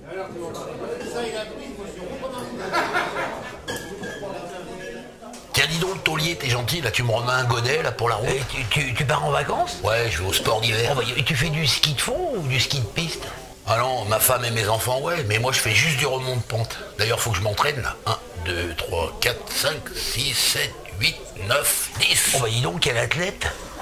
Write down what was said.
Tiens, dis donc, le taulier, t'es gentil, là, tu me remets un godet, là, pour la route. Tu pars en vacances? Ouais, je vais au sport d'hiver. Oh, bah, et tu fais du ski de fond ou du ski de piste? Ah non, ma femme et mes enfants, ouais, mais moi, je fais juste du remont de pente. D'ailleurs, faut que je m'entraîne, là. 1, 2, 3, 4, 5, 6, 7, 8, 9, 10. Oh bah dis donc, quel athlète!